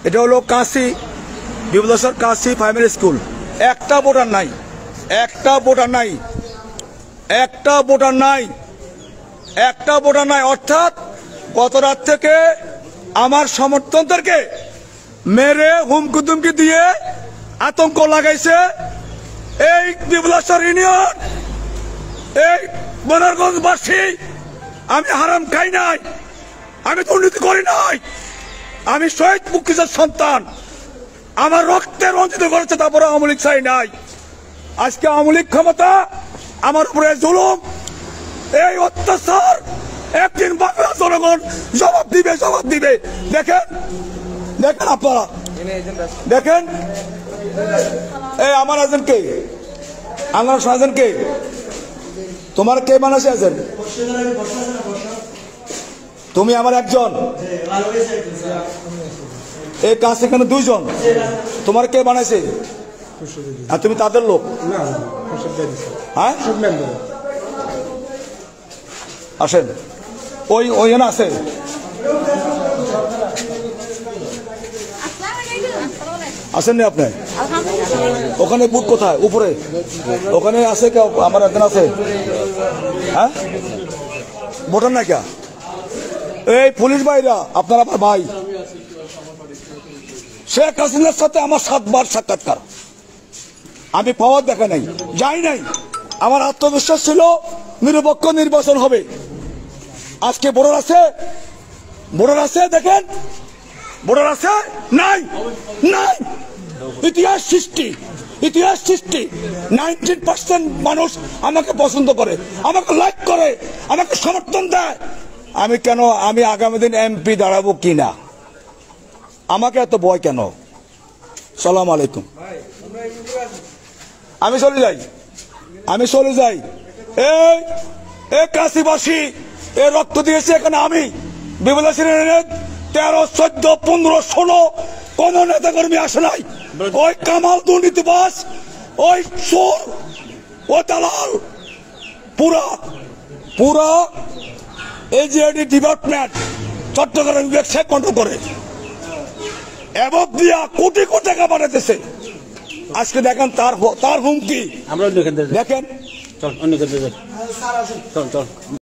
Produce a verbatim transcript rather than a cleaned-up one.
এটা হলো Kashi Bibleshwar Kashi primary school. একটা ভোটার নাই, একটা ভোটার নাই, একটা ভোটার নাই, একটা ভোটার নাই। অর্থাৎ গত রাত থেকে আমার সমর্থকদেরকে মেরে হুমকি দুমকি দিয়ে আতঙ্ক লাগাইছে এই বিবলেশ্বর ইউনিয়ন, এই বনারগঞ্জবাসী। আমি হারাম খাই নাই, আমি দুর্নীতি করি নাই, আমি শহীদ মুক্তিযোদ্ধার সন্তান। আমার রক্তে রঞ্জিত করেছে, তারপরে আওয়ামী লীগ চাই নাই। আজকে আওয়ামী লীগ ক্ষমতা, আমার উপরে জুলুম, এই অত্যাচার একদিন বাংলা জনগণ জবাব দিবে, জবাব দিবে। দেখেন দেখেন আপনারা দেখেন, এই আমার এজেন্ট কে, আমার এজেন্ট কে, তোমার কে বানাইছে এজেন্ট? তুমি আমার একজন, এই কাজ এখানে দুইজন, তোমার কে বানাইছে? আর তুমি তাদের লোক? হ্যাঁ আসেন, ওই ওইখানে আছে। আসেন নি আপনি? ওখানে বুথ কোথায়? উপরে ওখানে আছে কেউ? আমার একজন আছে। হ্যাঁ ভোটার না কে? এই পুলিশ ভাইরা, আপনারা আমার ভাই। শেখ হাসিনার সাথে আমার সাতবার সাক্ষাৎকার, আমি পাওয়ার দেখা নাই, যাই নাই। আমার আত্মবিশ্বাস ছিল নিরপেক্ষ নির্বাচন হবে। আজকে ভোটার আছে, ভোটার আছে, দেখেন ভোটার আছে নাই, নাই। ইতিহাস সৃষ্টি, ইতিহাস সৃষ্টি। নাইনটি পার্সেন্ট মানুষ আমাকে পছন্দ করে, আমাকে লাইক করে, আমাকে সমর্থন দেয়। আমি কেন, আমি আগামী দিন এমপি দাঁড়াবো কিনা, আমাকে এত ভয় কেন? সালাম আলাইকুম। আমি চলে যাই, আমি চলে যাই। এই এই কাশিবাসী এ রক্ত দিয়েছে এখানে। আমি বিবলেশ্বর তেরো চোদ্দ পনেরো ষোলো কোন নেতা কর্মী আসে নাই। ওই কামাল দুর্নীতিবাস, ওই চোর, ও দালাল, পুরা পুরা এই যে ডিপার্টমেন্ট চট্টগ্রাম বিভাগ সে কন্ট্রোল করে, এবার দিয়া কোটি কোটি টাকা পাঠাতেছে। আজকে দেখেন তার তার হুমকি, দেখেন। চল অন্য চল চল